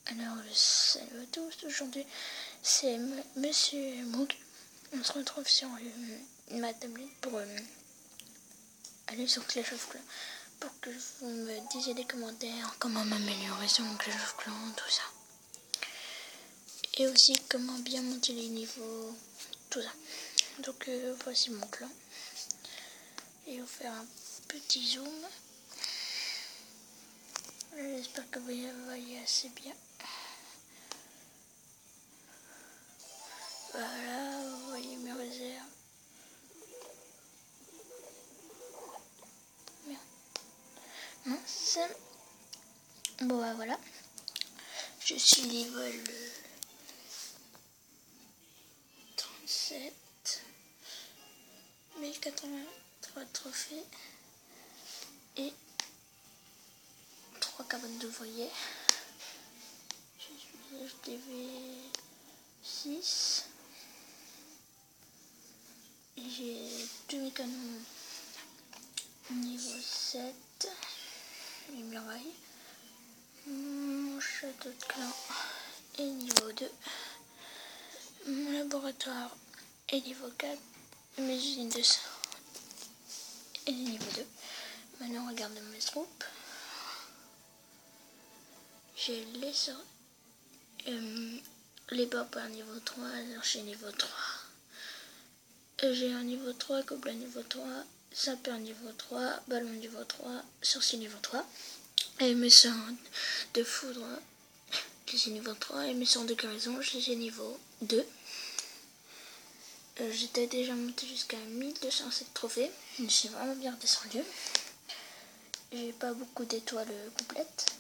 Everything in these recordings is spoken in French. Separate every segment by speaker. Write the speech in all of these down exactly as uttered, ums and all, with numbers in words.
Speaker 1: Alors, salut à tous, aujourd'hui c'est M Monsieur Moog. On se retrouve sur euh, ma tablette pour euh, aller sur Clash of Clans, pour que vous me disiez des commentaires, comment m'améliorer sur mon Clash of Clans, tout ça. Et aussi comment bien monter les niveaux, tout ça. Donc euh, voici mon clan. Et je vais vous faire un petit zoom. J'espère que vous le voyez assez bien. Voilà, vous voyez mes réserves. Mince. Bon bah voilà. Je suis level trente-sept. mille quatre-vingt-trois trophées. Et trois cabanes d'ouvriers. Je suis H D V six. J'ai deux mécanons niveau sept. Les murailles. Mon château de clan est niveau deux. Mon laboratoire est niveau quatre. Mes usines de sang est niveau deux. Maintenant, regarde mes troupes. J'ai les sorts. Euh, les barbares niveau trois, l'archer niveau trois. J'ai un niveau trois, gobelin niveau trois, sapeur niveau trois, ballon niveau trois, sorcier niveau trois. Et mes sorts de foudre, je les ai niveau trois. Et mes sorts de guérison, je les ai niveau deux. Euh, J'étais déjà monté jusqu'à mille deux cent sept trophées. Je suis vraiment bien redescendu. J'ai pas beaucoup d'étoiles complètes.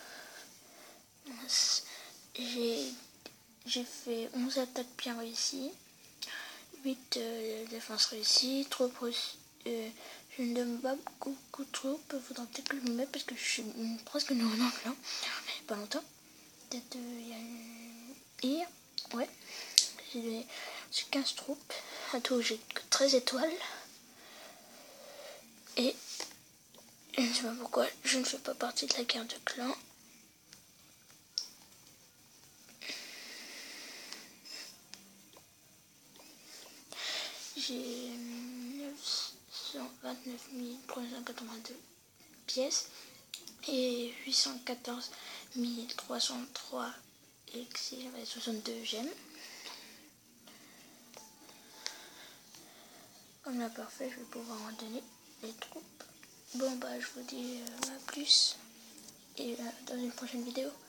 Speaker 1: J'ai j'ai fait onze attaques bien réussies. huit euh, défenses réussies. Trop euh, je ne donne pas beaucoup, beaucoup de troupes. Il faudra peut-être que je me mette parce que je suis presque nouveau dans le clan. Mais pas longtemps. Peut-être il euh, y a hier. Ouais. J'ai quinze troupes. À tout, j'ai que treize étoiles. Et je ne sais pas pourquoi je ne fais pas partie de la guerre de clan. J'ai neuf cent vingt-neuf mille trois cent quatre-vingt-deux pièces et huit cent quatorze mille trois cent trois elixirs et soixante-deux gemmes. Comme là parfait, je vais pouvoir en donner les troupes. Bon bah je vous dis euh, à plus et euh, dans une prochaine vidéo.